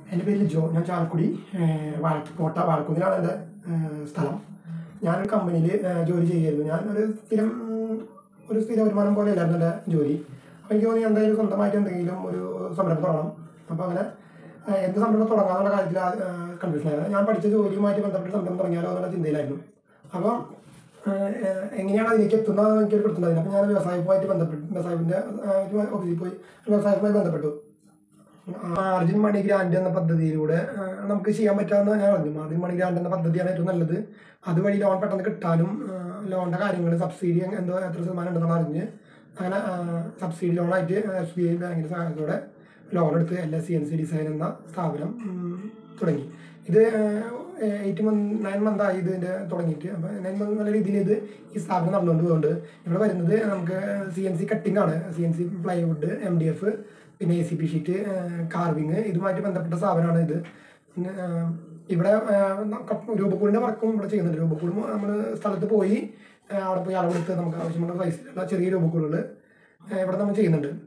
എൻ്റെ പേര് ജോ. ഞാൻ ചാലക്കുടി വാഴക്കുന്നിലാണ് എൻ്റെ സ്ഥലം. ഞാനൊരു കമ്പനിയിൽ ജോലി ചെയ്യുമായിരുന്നു. ഞാനൊരു സ്ഥിര വരുമാനം പോലെ അല്ലായിരുന്നു എൻ്റെ ജോലി. അപ്പോൾ എനിക്ക് തോന്നി എന്തായാലും സ്വന്തമായിട്ട് എന്തെങ്കിലും ഒരു സംരംഭം തുടങ്ങണം. അപ്പോൾ അങ്ങനെ എന്ത് സംരംഭം തുടങ്ങാമെന്നുള്ള കാര്യത്തിൽ കൺഫ്യൂഷനായിരുന്നു. ഞാൻ പഠിച്ച ജോലിയുമായിട്ട് ബന്ധപ്പെട്ട് സംരംഭം തുടങ്ങിയാലോ എന്നുള്ള ചിന്തയിലായിരുന്നു. അപ്പം എങ്ങനെയാണ് അതിലേക്ക് എത്തുന്നത് എനിക്കൊരു പിടുത്തുണ്ടായിരുന്നു. അപ്പോൾ ഞാൻ വ്യവസായവുമായി ബന്ധപ്പെട്ടു. മാർജിൻ മണി ഗ്രാൻഡ് എന്ന പദ്ധതിയിലൂടെ നമുക്ക് ചെയ്യാൻ പറ്റാമെന്ന് ഞാൻ പറഞ്ഞു. മാർജിൻ മണി ഗ്രാൻഡ് എന്ന പദ്ധതിയാണ് ഏറ്റവും നല്ലത്. അതുവഴി ലോൺ പെട്ടെന്ന് കിട്ടാനും ലോണിൻ്റെ കാര്യങ്ങൾ സബ്സിഡി എന്തോ എത്ര ശതമാനം ഉണ്ടെന്നുള്ള അറിഞ്ഞ് അങ്ങനെ സബ്സിഡി ലോണായിട്ട് SBI ബാങ്കിൻ്റെ സഹായത്തോടെ ലോൺ എടുത്ത് CNC ഡിസൈൻ എന്ന സ്ഥാപനം തുടങ്ങി. ഇത് 9 മന്തായി ഇതിൻ്റെ തുടങ്ങിയിട്ട്. അപ്പോൾ 9 മന്ത് നല്ല രീതിയിൽ ഈ സ്ഥാപനം നടന്നുകൊണ്ട് പോകുന്നുണ്ട്. ഇവിടെ വരുന്നത് നമുക്ക് CNC കട്ടിംഗ് ആണ്. CNC പ്ലൈവുഡ്, MDF, പിന്നെ ACP ഷീറ്റ്, കാർവിങ്, ഇതുമായിട്ട് ബന്ധപ്പെട്ട സ്ഥാപനമാണ് ഇത്. പിന്നെ ഇവിടെ രൂപക്കൂടിൻ്റെ വർക്കും ഇവിടെ ചെയ്യുന്നുണ്ട്. രൂപക്കൂട് നമ്മൾ സ്ഥലത്ത് പോയി അവിടെ പോയി അളവെടുത്ത് നമുക്ക് ആവശ്യമുള്ള സൈസിലുള്ള ചെറിയ രൂപക്കൂടുകൾ ഇവിടെ നമ്മൾ ചെയ്യുന്നുണ്ട്.